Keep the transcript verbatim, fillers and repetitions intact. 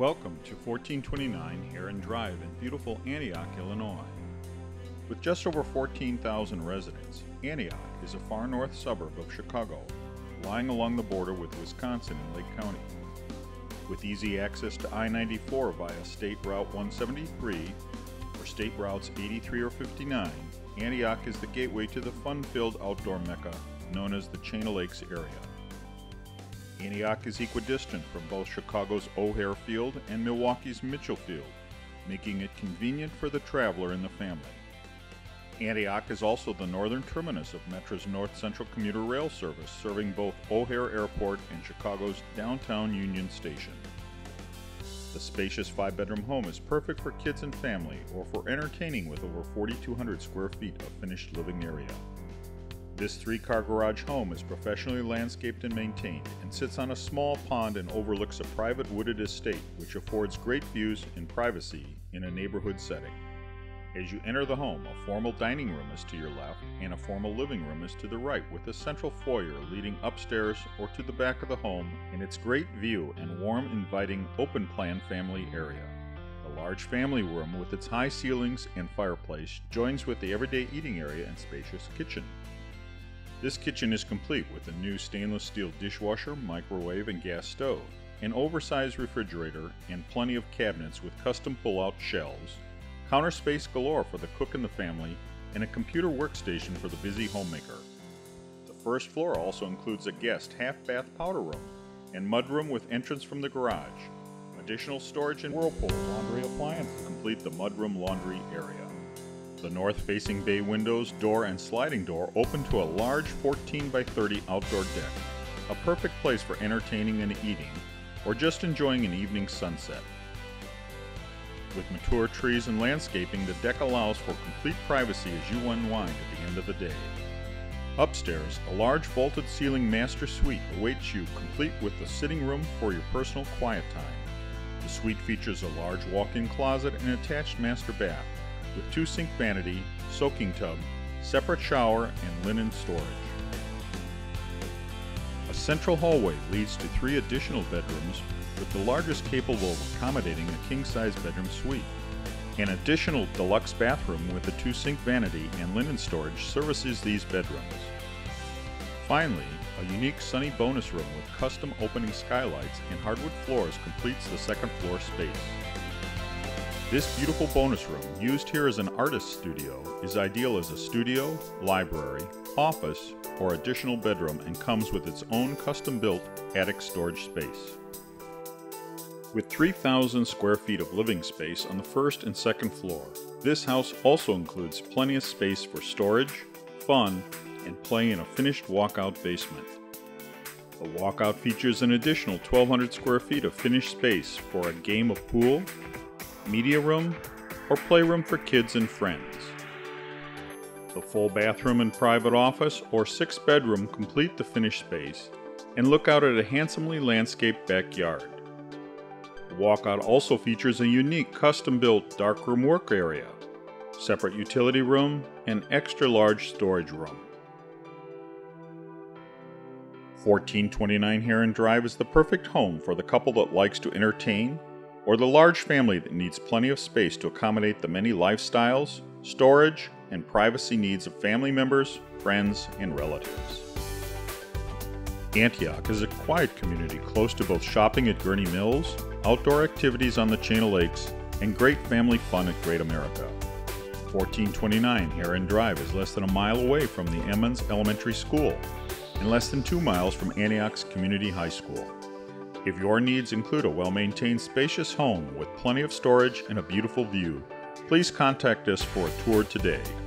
Welcome to fourteen twenty-nine Heron Drive in beautiful Antioch, Illinois. With just over fourteen thousand residents, Antioch is a far north suburb of Chicago, lying along the border with Wisconsin and Lake County. With easy access to I ninety-four via State Route one seventy-three or State Routes eighty-three or fifty-nine, Antioch is the gateway to the fun-filled outdoor mecca known as the Chain of Lakes area. Antioch is equidistant from both Chicago's O'Hare Field and Milwaukee's Mitchell Field, making it convenient for the traveler and the family. Antioch is also the northern terminus of Metra's North Central commuter rail service, serving both O'Hare Airport and Chicago's downtown Union Station. The spacious five-bedroom home is perfect for kids and family, or for entertaining with over forty-two hundred square feet of finished living area. This three-car garage home is professionally landscaped and maintained and sits on a small pond and overlooks a private wooded estate which affords great views and privacy in a neighborhood setting. As you enter the home, a formal dining room is to your left and a formal living room is to the right, with a central foyer leading upstairs or to the back of the home and its great view and warm, inviting, open-plan family area. The large family room with its high ceilings and fireplace joins with the everyday eating area and spacious kitchen. This kitchen is complete with a new stainless steel dishwasher, microwave, and gas stove, an oversized refrigerator, and plenty of cabinets with custom pull-out shelves, counter space galore for the cook and the family, and a computer workstation for the busy homemaker. The first floor also includes a guest half-bath powder room and mudroom with entrance from the garage. Additional storage and Whirlpool laundry appliances complete the mudroom laundry area. The north-facing bay windows, door, and sliding door open to a large fourteen by thirty outdoor deck, a perfect place for entertaining and eating, or just enjoying an evening sunset. With mature trees and landscaping, the deck allows for complete privacy as you unwind at the end of the day. Upstairs, a large vaulted ceiling master suite awaits you, complete with the sitting room for your personal quiet time. The suite features a large walk-in closet and attached master bath, with two sink vanity, soaking tub, separate shower, and linen storage. A central hallway leads to three additional bedrooms, with the largest capable of accommodating a king-size bedroom suite. An additional deluxe bathroom with a two sink vanity and linen storage services these bedrooms. Finally, a unique sunny bonus room with custom opening skylights and hardwood floors completes the second floor space. This beautiful bonus room, used here as an artist's studio, is ideal as a studio, library, office, or additional bedroom and comes with its own custom-built attic storage space. With three thousand square feet of living space on the first and second floor, this house also includes plenty of space for storage, fun, and play in a finished walkout basement. The walkout features an additional twelve hundred square feet of finished space for a game of pool, media room, or playroom for kids and friends. The full bathroom and private office or six bedroom complete the finished space and look out at a handsomely landscaped backyard. The walkout also features a unique custom-built darkroom work area, separate utility room, and extra large storage room. fourteen twenty-nine Heron Drive is the perfect home for the couple that likes to entertain, or the large family that needs plenty of space to accommodate the many lifestyles, storage, and privacy needs of family members, friends, and relatives. Antioch is a quiet community close to both shopping at Gurney Mills, outdoor activities on the Chain of Lakes, and great family fun at Great America. fourteen twenty-nine Heron Drive is less than a mile away from the Emmons Elementary School and less than two miles from Antioch's Community High School. If your needs include a well-maintained, spacious home with plenty of storage and a beautiful view, please contact us for a tour today.